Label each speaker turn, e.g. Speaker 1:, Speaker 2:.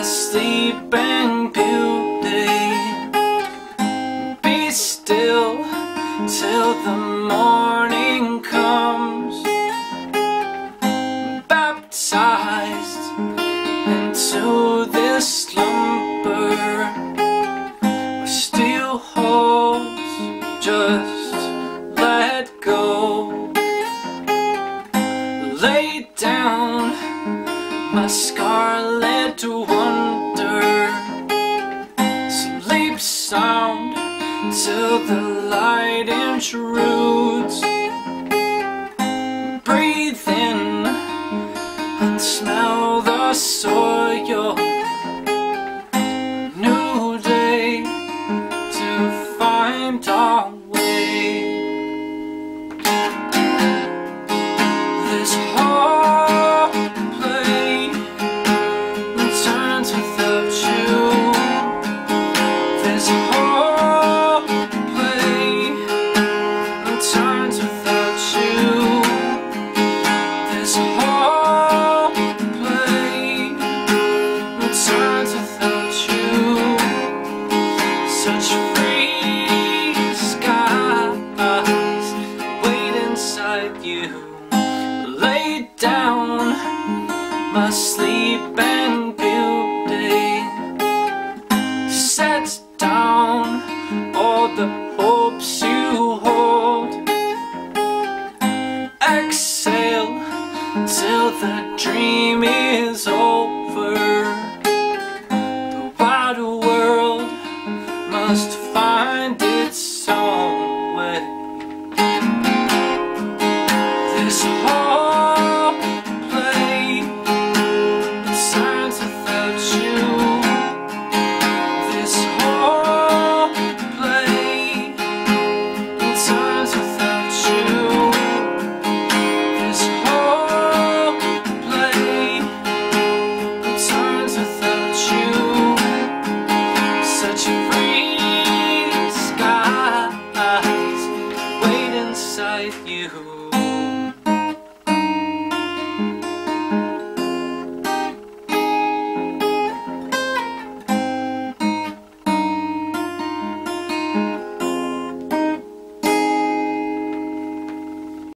Speaker 1: sleeping beauty. Be still till the morning comes, baptized into this slumber where steel holds, just let go. Lay down my scarlet wonder, sleep sound till the light intrudes. Breathe in and smell the soil. New day to find our way. This whole play turns without you. This whole play turns without you. This whole play turns without you. Such free skies wait inside you. Lay down my sleeping beauty. Set down all the hopes you hold. Exhale till the dream is over. The wide world must